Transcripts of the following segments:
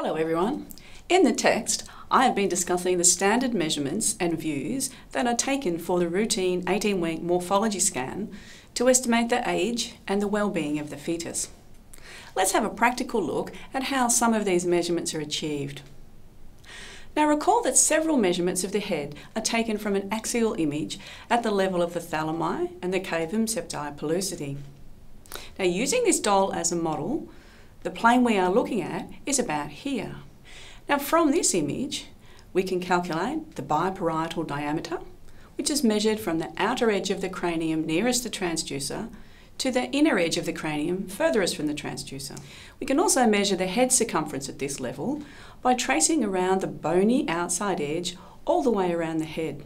Hello everyone. In the text, I have been discussing the standard measurements and views that are taken for the routine 18-week morphology scan to estimate the age and the well-being of the fetus. Let's have a practical look at how some of these measurements are achieved. Now recall that several measurements of the head are taken from an axial image at the level of the thalami and the cavum septi pellucidum. Now using this doll as a model, the plane we are looking at is about here. Now from this image, we can calculate the biparietal diameter, which is measured from the outer edge of the cranium nearest the transducer to the inner edge of the cranium furthest from the transducer. We can also measure the head circumference at this level by tracing around the bony outside edge all the way around the head.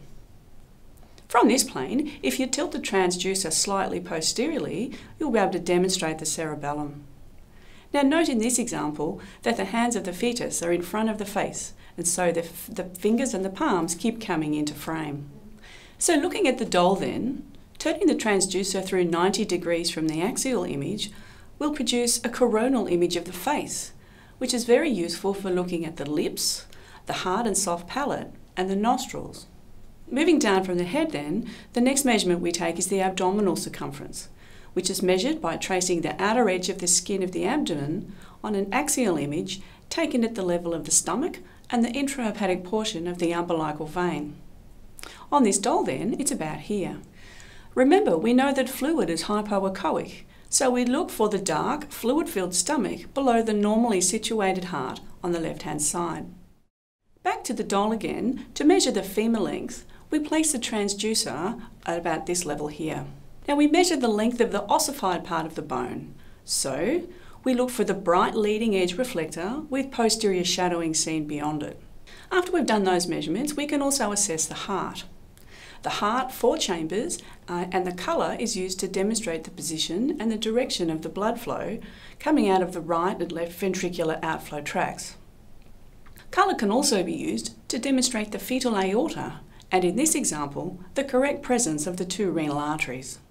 From this plane, if you tilt the transducer slightly posteriorly, you'll be able to demonstrate the cerebellum. Now note in this example that the hands of the fetus are in front of the face, and so the fingers and the palms keep coming into frame. So looking at the doll then, turning the transducer through 90 degrees from the axial image will produce a coronal image of the face, which is very useful for looking at the lips, the hard and soft palate, and the nostrils. Moving down from the head then, the next measurement we take is the abdominal circumference, which is measured by tracing the outer edge of the skin of the abdomen on an axial image taken at the level of the stomach and the intrahepatic portion of the umbilical vein. On this doll then, it's about here. Remember, we know that fluid is hypoechoic, so we look for the dark, fluid-filled stomach below the normally situated heart on the left-hand side. Back to the doll again, to measure the femur length, we place the transducer at about this level here. Now we measure the length of the ossified part of the bone. So we look for the bright leading edge reflector with posterior shadowing seen beyond it. After we've done those measurements, we can also assess the heart. The heart, 4 chambers, and the colour is used to demonstrate the position and the direction of the blood flow coming out of the right and left ventricular outflow tracts. Colour can also be used to demonstrate the fetal aorta, and in this example, the correct presence of the 2 renal arteries.